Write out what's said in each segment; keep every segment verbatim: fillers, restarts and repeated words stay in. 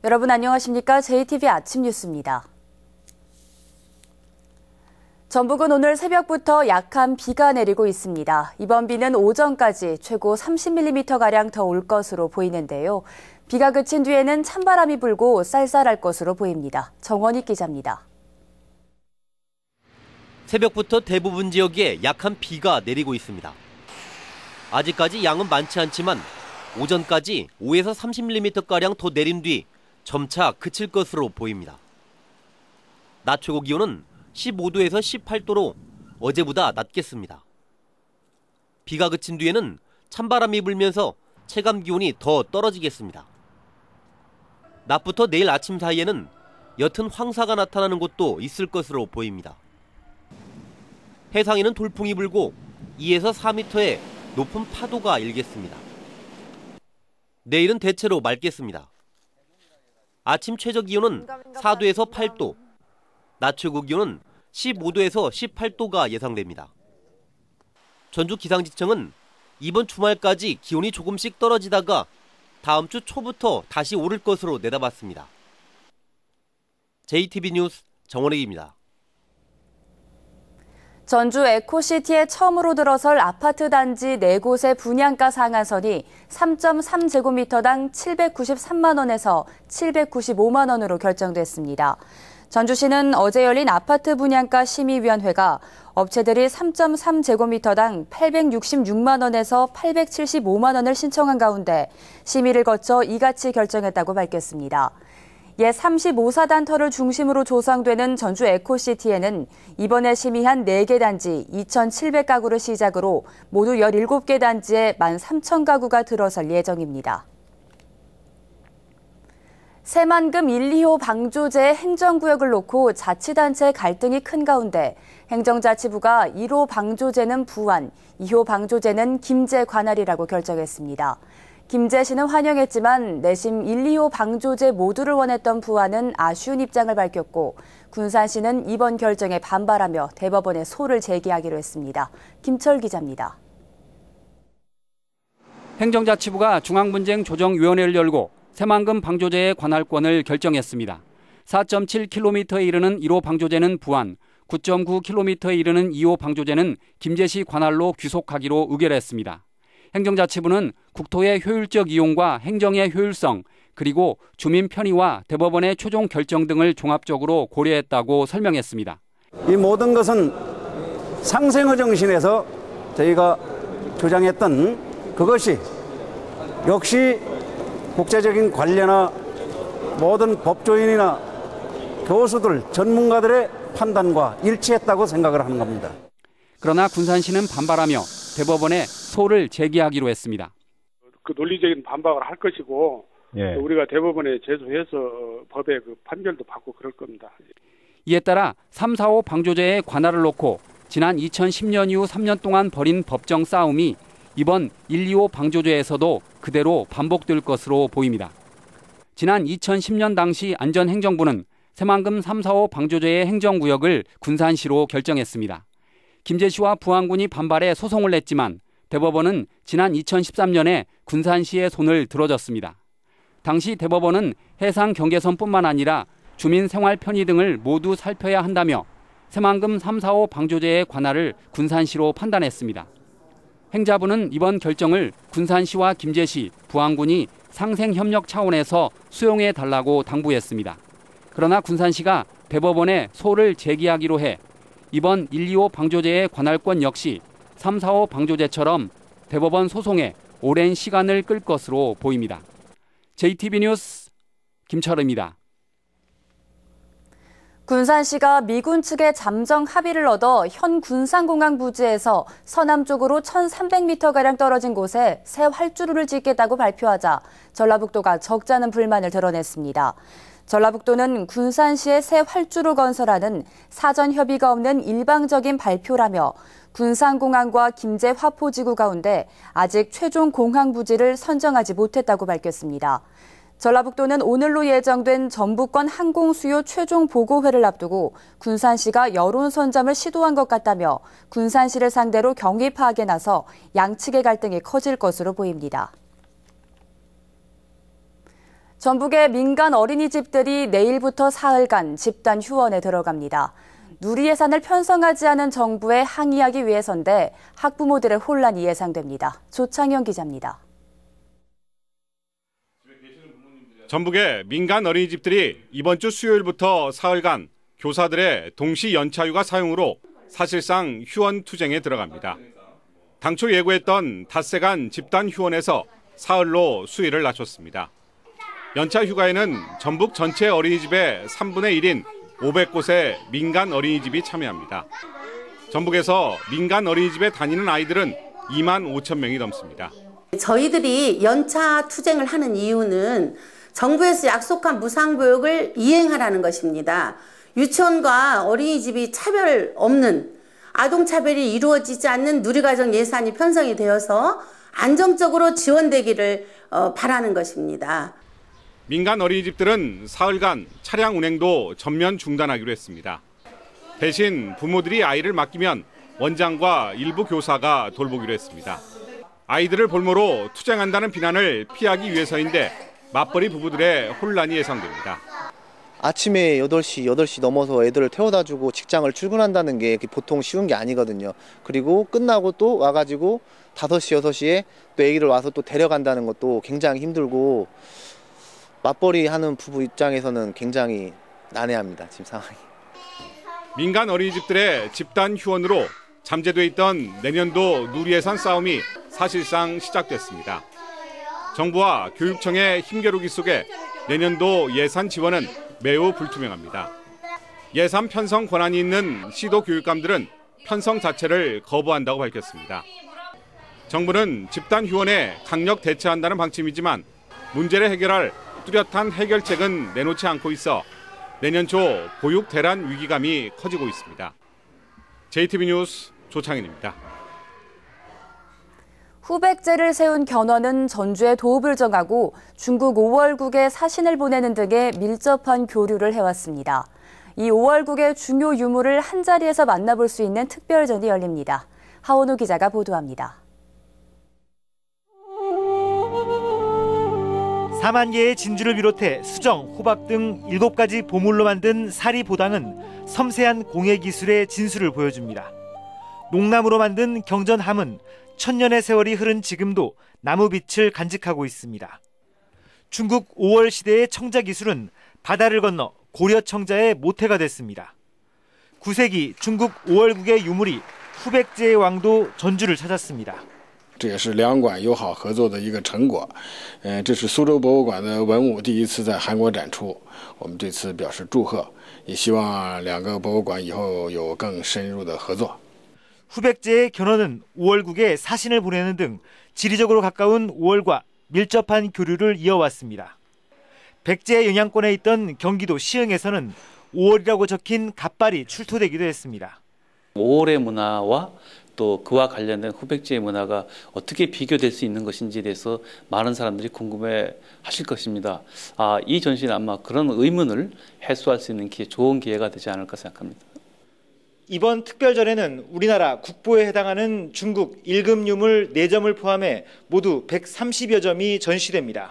여러분 안녕하십니까? 제이티비 아침 뉴스입니다. 전북은 오늘 새벽부터 약한 비가 내리고 있습니다. 이번 비는 오전까지 최고 삼십 밀리미터가량 더 올 것으로 보이는데요. 비가 그친 뒤에는 찬바람이 불고 쌀쌀할 것으로 보입니다. 정원익 기자입니다. 새벽부터 대부분 지역에 약한 비가 내리고 있습니다. 아직까지 양은 많지 않지만 오전까지 오에서 삼십 밀리미터가량 더 내린 뒤 점차 그칠 것으로 보입니다. 낮 최고 기온은 십오 도에서 십팔 도로 어제보다 낮겠습니다. 비가 그친 뒤에는 찬바람이 불면서 체감 기온이 더 떨어지겠습니다. 낮부터 내일 아침 사이에는 옅은 황사가 나타나는 곳도 있을 것으로 보입니다. 해상에는 돌풍이 불고 이에서 사 미터의 높은 파도가 일겠습니다. 내일은 대체로 맑겠습니다. 아침 최저 기온은 사 도에서 팔 도, 낮 최고 기온은 십오 도에서 십팔 도가 예상됩니다. 전주 기상지청은 이번 주말까지 기온이 조금씩 떨어지다가 다음 주 초부터 다시 오를 것으로 내다봤습니다. 제이티비 뉴스 정원익입니다. 전주 에코시티에 처음으로 들어설 아파트 단지 네 곳의 분양가 상한선이 삼 점 삼 제곱미터당 칠백구십삼만 원에서 칠백구십오만 원으로 결정됐습니다. 전주시는 어제 열린 아파트 분양가 심의위원회가 업체들이 삼 점 삼 제곱미터당 팔백육십육만 원에서 팔백칠십오만 원을 신청한 가운데 심의를 거쳐 이같이 결정했다고 밝혔습니다. 옛 삼십오 사단터를 중심으로 조성되는 전주 에코시티에는 이번에 심의한 네 개 단지 이천칠백 가구를 시작으로 모두 열일곱 개 단지에 만 삼천 가구가 들어설 예정입니다. 새만금 일, 이 호 방조제 행정구역을 놓고 자치단체 갈등이 큰 가운데 행정자치부가 일 호 방조제는 부안, 이 호 방조제는 김제 관할이라고 결정했습니다. 김제 씨는 환영했지만 내심 일, 이 호 방조제 모두를 원했던 부안은 아쉬운 입장을 밝혔고 군산시는 이번 결정에 반발하며 대법원에 소를 제기하기로 했습니다. 김철 기자입니다. 행정자치부가 중앙분쟁조정위원회를 열고 새만금 방조제의 관할권을 결정했습니다. 사 점 칠 킬로미터에 이르는 일 호 방조제는 부안, 구 점 구 킬로미터에 이르는 이 호 방조제는 김제시 관할로 귀속하기로 의결했습니다. 행정자치부는 국토의 효율적 이용과 행정의 효율성, 그리고 주민 편의와 대법원의 최종 결정 등을 종합적으로 고려했다고 설명했습니다. 이 모든 것은 상생의 정신에서 저희가 주장했던 그것이 역시 국제적인 관례나 모든 법조인이나 교수들, 전문가들의 판단과 일치했다고 생각을 하는 겁니다. 그러나 군산시는 반발하며 대법원에 소를 제기하기로 했습니다. 그 논리적인 반박을 할 것이고 예. 우리가 대법원에 제소해서 법의 그 판결도 받고 그럴 겁니다. 이에 따라 삼, 사 호 방조제의 관할을 놓고 지난 이천십 년 이후 삼 년 동안 벌인 법정 싸움이 이번 일, 이 호 방조제에서도 그대로 반복될 것으로 보입니다. 지난 이천십 년 당시 안전행정부는 새만금 삼, 사 호 방조제의 행정구역을 군산시로 결정했습니다. 김제시와 부안군이 반발해 소송을 냈지만 대법원은 지난 이천십삼 년에 군산시의 손을 들어줬습니다. 당시 대법원은 해상 경계선뿐만 아니라 주민 생활 편의 등을 모두 살펴야 한다며 새만금 삼, 사 호 방조제의 관할을 군산시로 판단했습니다. 행자부는 이번 결정을 군산시와 김제시, 부안군이 상생협력 차원에서 수용해 달라고 당부했습니다. 그러나 군산시가 대법원에 소를 제기하기로 해 이번 일, 이 호 방조제의 관할권 역시 삼, 사 호 방조제처럼 대법원 소송에 오랜 시간을 끌 것으로 보입니다. 제이티비 뉴스 김철입니다. 군산시가 미군 측의 잠정 합의를 얻어 현 군산공항 부지에서 서남쪽으로 천삼백 미터가량 떨어진 곳에 새 활주로를 짓겠다고 발표하자 전라북도가 적잖은 불만을 드러냈습니다. 전라북도는 군산시에 새 활주로 건설하는 사전 협의가 없는 일방적인 발표라며 군산공항과 김제 화포지구 가운데 아직 최종 공항 부지를 선정하지 못했다고 밝혔습니다. 전라북도는 오늘로 예정된 전북권 항공수요 최종 보고회를 앞두고 군산시가 여론 선점을 시도한 것 같다며 군산시를 상대로 경위 파악에 나서 양측의 갈등이 커질 것으로 보입니다. 전북의 민간 어린이집들이 내일부터 사흘간 집단 휴원에 들어갑니다. 누리 예산을 편성하지 않은 정부에 항의하기 위해서인데 학부모들의 혼란이 예상됩니다. 조창현 기자입니다. 전북의 민간 어린이집들이 이번 주 수요일부터 사흘간 교사들의 동시 연차휴가 사용으로 사실상 휴원 투쟁에 들어갑니다. 당초 예고했던 닷새간 집단 휴원에서 사흘로 수위를 낮췄습니다. 연차 휴가에는 전북 전체 어린이집의 삼분의 일인 오백 곳의 민간 어린이집이 참여합니다. 전북에서 민간 어린이집에 다니는 아이들은 이만 오천 명이 넘습니다. 저희들이 연차 투쟁을 하는 이유는 정부에서 약속한 무상교육을 이행하라는 것입니다. 유치원과 어린이집이 차별 없는, 아동차별이 이루어지지 않는 누리과정 예산이 편성이 되어서 안정적으로 지원되기를 바라는 것입니다. 민간 어린이집들은 사흘간 차량 운행도 전면 중단하기로 했습니다. 대신 부모들이 아이를 맡기면 원장과 일부 교사가 돌보기로 했습니다. 아이들을 볼모로 투쟁한다는 비난을 피하기 위해서인데 맞벌이 부부들의 혼란이 예상됩니다. 아침에 여덟 시, 여덟 시 넘어서 애들을 태워다 주고 직장을 출근한다는 게 보통 쉬운 게 아니거든요. 그리고 끝나고 또 와가지고 다섯 시, 여섯 시에 또 애기를 와서 또 데려간다는 것도 굉장히 힘들고 맞벌이 하는 부부 입장에서는 굉장히 난해합니다, 지금 상황이. 민간 어린이집들의 집단 휴원으로 잠재돼 있던 내년도 누리예산 싸움이 사실상 시작됐습니다. 정부와 교육청의 힘겨루기 속에 내년도 예산 지원은 매우 불투명합니다. 예산 편성 권한이 있는 시도 교육감들은 편성 자체를 거부한다고 밝혔습니다. 정부는 집단 휴원에 강력 대처한다는 방침이지만 문제를 해결할 뚜렷한 해결책은 내놓지 않고 있어 내년 초 보육 대란 위기감이 커지고 있습니다. 제이티비 뉴스 조창현입니다. 후백제를 세운 견훤은 전주에 도읍을 정하고 중국 오월국에 사신을 보내는 등의 밀접한 교류를 해왔습니다. 이 오월국의 중요 유물을 한자리에서 만나볼 수 있는 특별전이 열립니다. 하원우 기자가 보도합니다. 사만 개의 진주를 비롯해 수정, 호박 등 일곱 가지 보물로 만든 사리보당은 섬세한 공예 기술의 진수를 보여줍니다. 농나무로 만든 경전함은 천년의 세월이 흐른 지금도 나무빛을 간직하고 있습니다. 중국 오월 시대의 청자 기술은 바다를 건너 고려 청자의 모태가 됐습니다. 구 세기 중국 오월국의 유물이 후백제의 왕도 전주를 찾았습니다. 这也是两馆友好合作的一个成果。呃，这是苏州博物馆的文物第一次在韩国展出，我们对此表示祝贺，也希望两个博物馆以后有更深入的合作。 후백제의 견훤은 오월국에 사신을 보내는 등 지리적으로 가까운 오월과 밀접한 교류를 이어왔습니다. 백제의 영향권에 있던 경기도 시흥에서는 오월이라고 적힌 갓발이 출토되기도 했습니다. 오월의 문화와 또 그와 관련된 후백제의 문화가 어떻게 비교될 수 있는 것인지에 대해서 많은 사람들이 궁금해 하실 것입니다. 아, 이 전시는 아마 그런 의문을 해소할 수 있는 기회, 좋은 기회가 되지 않을까 생각합니다. 이번 특별전에는 우리나라 국보에 해당하는 중국 일 급 유물 네 점을 포함해 모두 백삼십여 점이 전시됩니다.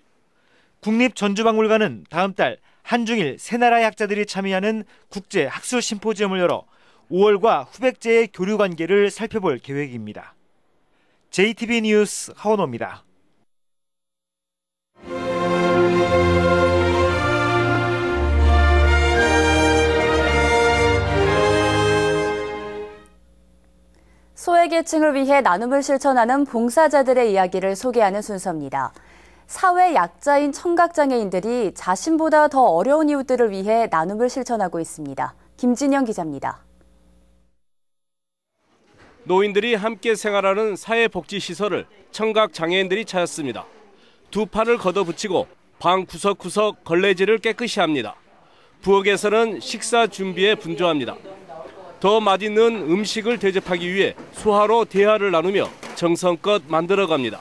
국립전주박물관은 다음 달 한중일 세 나라의 학자들이 참여하는 국제 학술 심포지엄을 열어 오월과 후백제의 교류 관계를 살펴볼 계획입니다. 제이티비 뉴스 하원호입니다. 소외계층을 위해 나눔을 실천하는 봉사자들의 이야기를 소개하는 순서입니다. 사회 약자인 청각장애인들이 자신보다 더 어려운 이웃들을 위해 나눔을 실천하고 있습니다. 김진영 기자입니다. 노인들이 함께 생활하는 사회복지시설을 청각장애인들이 찾았습니다. 두 팔을 걷어붙이고 방 구석구석 걸레질을 깨끗이 합니다. 부엌에서는 식사 준비에 분주합니다. 더 맛있는 음식을 대접하기 위해 소화로 대화를 나누며 정성껏 만들어갑니다.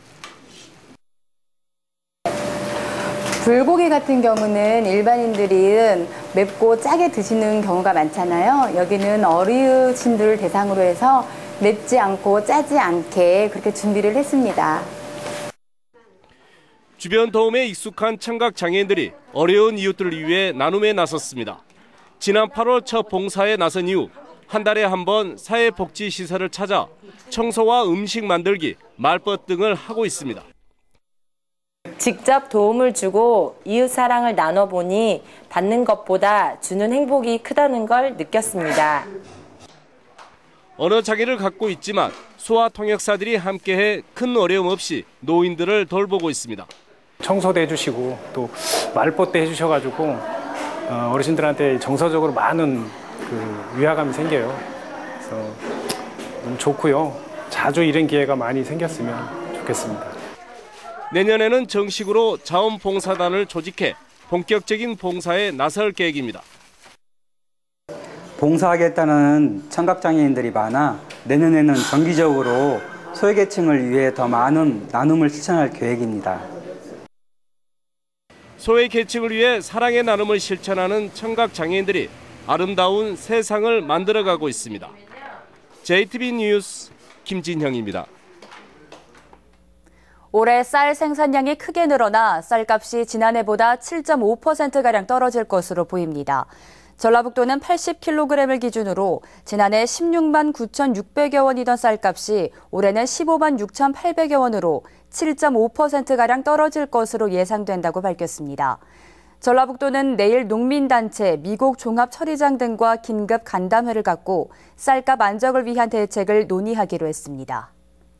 불고기 같은 경우는 일반인들은 맵고 짜게 드시는 경우가 많잖아요. 여기는 어르신들을 대상으로 해서 맵지 않고 짜지 않게 그렇게 준비를 했습니다. 주변 도움에 익숙한 청각 장애인들이 어려운 이웃들을 위해 나눔에 나섰습니다. 지난 팔월 첫 봉사에 나선 이후 한 달에 한 번 사회복지시설을 찾아 청소와 음식 만들기, 말벗 등을 하고 있습니다. 직접 도움을 주고 이웃 사랑을 나눠보니 받는 것보다 주는 행복이 크다는 걸 느꼈습니다. 언어 장애를 갖고 있지만 소아통역사들이 함께해 큰 어려움 없이 노인들을 돌보고 있습니다. 청소도 해주시고 또 말벗도 해주셔가지고 어르신들한테 정서적으로 많은 그 위화감이 생겨요. 그래서 너무 좋고요. 자주 이런 기회가 많이 생겼으면 좋겠습니다. 내년에는 정식으로 자원봉사단을 조직해 본격적인 봉사에 나설 계획입니다. 봉사하겠다는 청각장애인들이 많아 내년에는 정기적으로 소외계층을 위해 더 많은 나눔을 실천할 계획입니다. 소외계층을 위해 사랑의 나눔을 실천하는 청각장애인들이 아름다운 세상을 만들어가고 있습니다. 제이티비 뉴스 김진형입니다. 올해 쌀 생산량이 크게 늘어나 쌀값이 지난해보다 칠 점 오 퍼센트가량 떨어질 것으로 보입니다. 전라북도는 팔십 킬로그램을 기준으로 지난해 십육만 구천육백여 원이던 쌀값이 올해는 십오만 육천팔백여 원으로 칠 점 오 퍼센트가량 떨어질 것으로 예상된다고 밝혔습니다. 전라북도는 내일 농민단체, 미국 종합처리장 등과 긴급 간담회를 갖고 쌀값 안정을 위한 대책을 논의하기로 했습니다.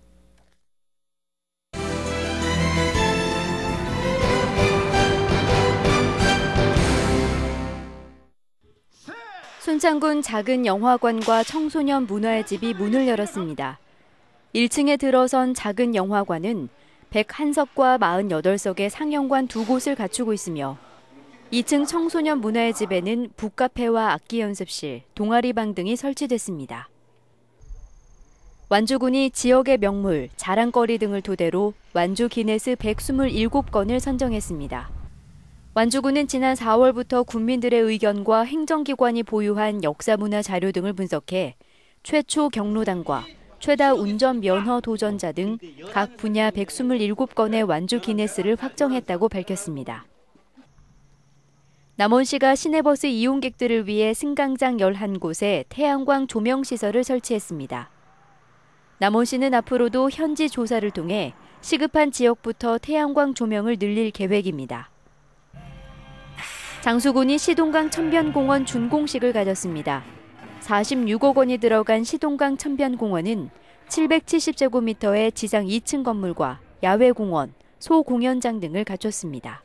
순창군 작은 영화관과 청소년 문화의 집이 문을 열었습니다. 일 층에 들어선 작은 영화관은 백일 석과 사십팔 석의 상영관 두 곳을 갖추고 있으며 이 층 청소년 문화의 집에는 북카페와 악기 연습실, 동아리방 등이 설치됐습니다. 완주군이 지역의 명물, 자랑거리 등을 토대로 완주 기네스 백이십칠 건을 선정했습니다. 완주군은 지난 사월부터 국민들의 의견과 행정기관이 보유한 역사문화 자료 등을 분석해 최초 경로당과 최다 운전 면허 도전자 등 각 분야 백이십칠 건의 완주 기네스를 확정했다고 밝혔습니다. 남원시가 시내버스 이용객들을 위해 승강장 열한 곳에 태양광 조명시설을 설치했습니다. 남원시는 앞으로도 현지 조사를 통해 시급한 지역부터 태양광 조명을 늘릴 계획입니다. 장수군이 시동강 천변공원 준공식을 가졌습니다. 사십육억 원이 들어간 시동강 천변공원은 칠백칠십 제곱미터의 지상 이 층 건물과 야외공원, 소공연장 등을 갖췄습니다.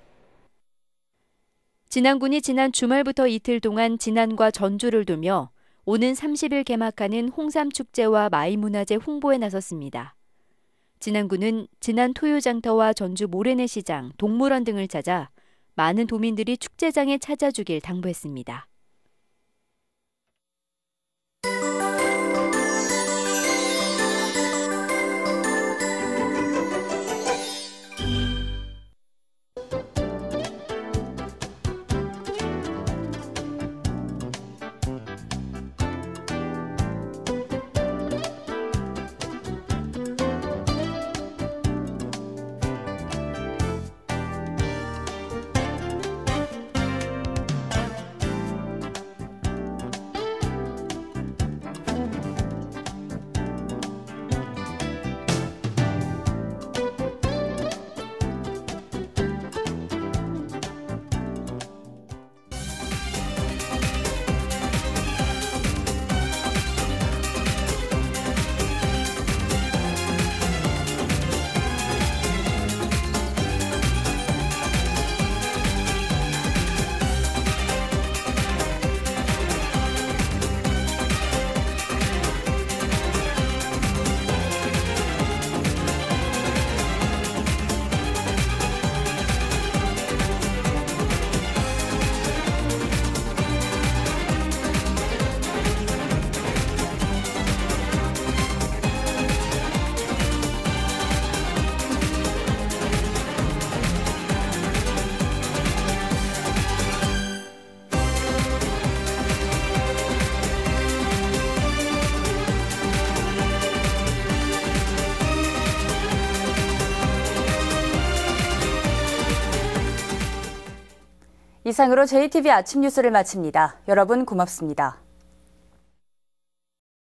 진안군이 지난 주말부터 이틀 동안 진안과 전주를 돌며 오는 삼십 일 개막하는 홍삼축제와 마이문화제 홍보에 나섰습니다. 진안군은 진안 토요장터와 전주 모래내 시장, 동물원 등을 찾아 많은 도민들이 축제장에 찾아주길 당부했습니다. 이상으로 제이티비 아침 뉴스를 마칩니다. 여러분 고맙습니다.